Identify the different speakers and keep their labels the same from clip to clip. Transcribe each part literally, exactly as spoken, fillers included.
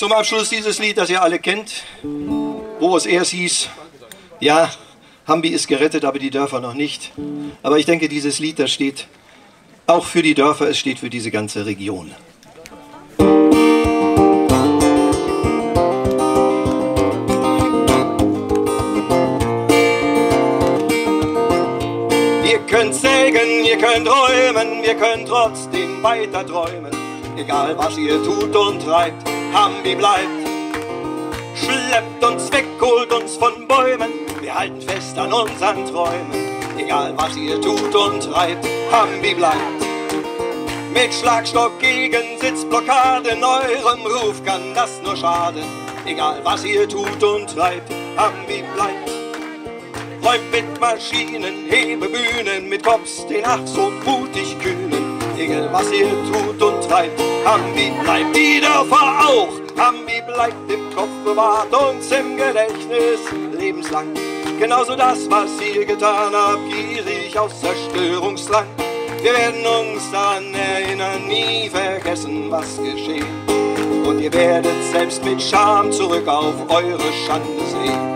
Speaker 1: Zum Abschluss dieses Lied, das ihr alle kennt, wo es erst hieß, ja, Hambi ist gerettet, aber die Dörfer noch nicht. Aber ich denke, dieses Lied, das steht auch für die Dörfer, es steht für diese ganze Region. Ihr könnt sägen, ihr könnt räumen, wir können trotzdem weiter träumen. Egal was ihr tut und treibt, Hambi bleibt. Schleppt uns weg, holt uns von Bäumen, wir halten fest an unseren Träumen. Egal was ihr tut und treibt, Hambi bleibt. Mit Schlagstock gegen Sitzblockaden, eurem Ruf kann das nur schaden. Egal was ihr tut und treibt, Hambi bleibt. Räumt mit Maschinen, Hebebühnen, mit Cops den ach so mutig Kühnen. Egal was ihr tut und treibt, Hambi bleibt. Die Dörfer auch, Hambi bleibt im Kopf bewahrt, uns im Gedächtnis lebenslang. Genauso das, was ihr getan habt, gierig aus Zerstörungsdrang. Wir werden uns daran erinnern, nie vergessen, was geschehen. Und ihr werdet selbst mit Scham zurück auf eure Schande sehen.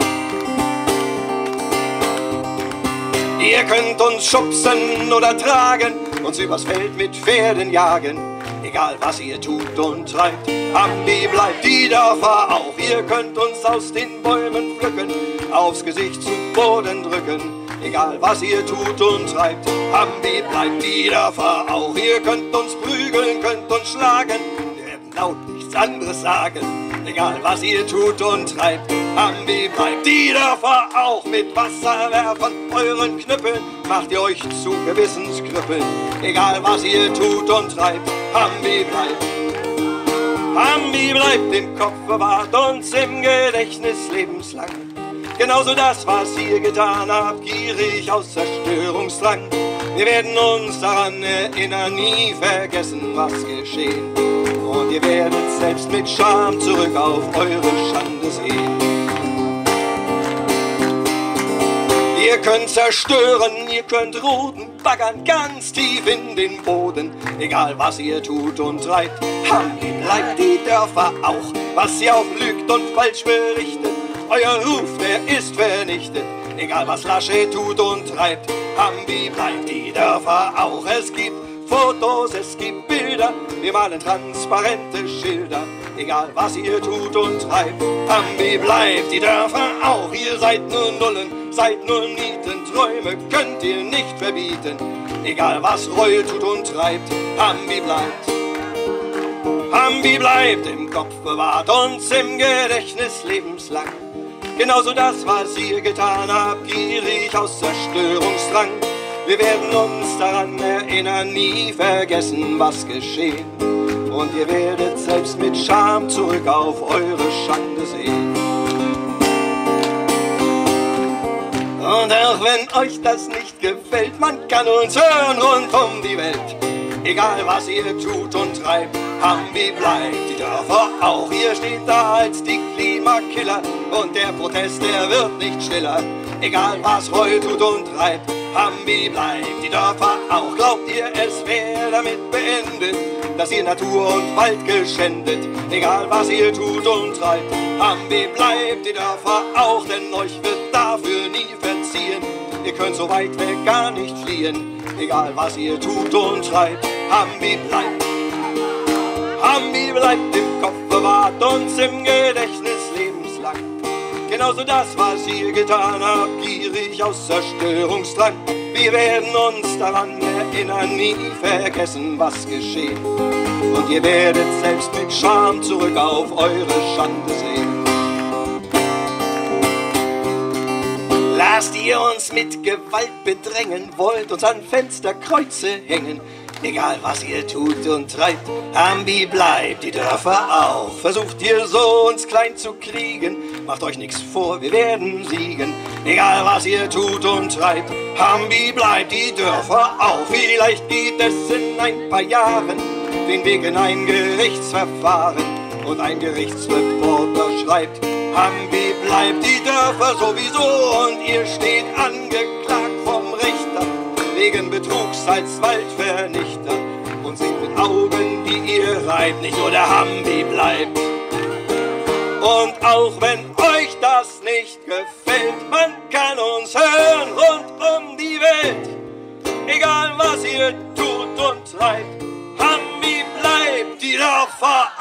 Speaker 1: Ihr könnt uns schubsen oder tragen, uns übers Feld mit Pferden jagen. Egal was ihr tut und treibt, Hambi bleibt. Die Dörfer auch, ihr könnt uns aus den Bäumen pflücken, aufs Gesicht zu Boden drücken. Egal was ihr tut und treibt, Hambi bleibt. Die Dörfer auch, ihr könnt uns prügeln, könnt uns schlagen, wir werden laut nichts anderes sagen. Egal was ihr tut und treibt, Hambi bleibt. Die Dörfer auch, mit Wasserwerfern, euren Knüppeln macht ihr euch zu Gewissenskrüppeln. Egal was ihr tut und treibt, Hambi bleibt. Hambi bleibt im Kopf bewahrt, uns im Gedächtnis lebenslang. Genauso das, was ihr getan habt, gierig aus Zerstörungsdrang. Wir werden uns daran erinnern, nie vergessen, was geschehen. Und ihr werdet selbst mit Scham zurück auf eure Schande sehen. Ihr könnt zerstören, ihr könnt roden, baggern ganz tief in den Boden. Egal was ihr tut und treibt, Hambi bleibt. Die Dörfer auch, was ihr auch lügt und falsch berichtet. Euer Ruf, der ist vernichtet. Egal was Laschet tut und treibt, Hambi bleibt. Die Dörfer auch, es gibt Fotos, es gibt Bilder, wir malen transparente Schilder. Egal was ihr tut und treibt, Hambi bleibt. Die Dörfer auch, ihr seid nur Nullen, seid nur Nieten, Träume könnt ihr nicht verbieten. Egal was Reue tut und treibt, Hambi bleibt. Hambi bleibt im Kopf bewahrt, uns im Gedächtnis lebenslang. Genauso das, was ihr getan habt, gierig aus Zerstörungsdrang. Wir werden uns daran erinnern, nie vergessen, was geschehen. Und ihr werdet selbst mit Scham zurück auf eure Schande sehen. Und auch wenn euch das nicht gefällt, man kann uns hören rund um die Welt. Egal was ihr tut und treibt, Hambi bleibt. Die Dörfer auch, ihr steht da als die Klimakiller. Und der Protest, der wird nicht stiller. Egal was Reue tut und treibt, Hambi bleibt. Die Dörfer auch, glaubt ihr, es wäre damit beendet, dass ihr Natur und Wald geschändet. Egal was ihr tut und treibt, Hambi bleibt. Die Dörfer auch, denn euch wird dafür nie verziehen. Ihr könnt so weit weg gar nicht fliehen. Egal was ihr tut und treibt, Hambi bleibt. Hambi bleibt im Kopf bewahrt, uns im Gedächtnis lebenslang. Genauso das, was ihr getan habt, gierig aus Zerstörungsdrang. Wir werden uns daran erinnern, nie vergessen, was geschehen. Und ihr werdet selbst mit Scham zurück auf eure Schande sehen. Lasst ihr uns mit Gewalt bedrängen, wollt uns an Fensterkreuze hängen. Egal was ihr tut und treibt, Hambi bleibt. Die Dörfer auch, versucht ihr so uns klein zu kriegen. Macht euch nichts vor, wir werden siegen. Egal was ihr tut und treibt, Hambi bleibt. Die Dörfer auch, vielleicht geht es in ein paar Jahren den Weg in ein Gerichtsverfahren. Und ein Gerichtsreporter schreibt, Hambi bleibt. Die Dörfer sowieso und ihr steht angeklagt vom Richter wegen Betrugs als Waldvernichter und seht mit Augen, die ihr reibt, nicht nur der Hambi bleibt. Und auch wenn euch das nicht gefällt, man kann uns hören rund um die Welt. Egal was ihr tut und treibt, Hambi bleibt die Dörfer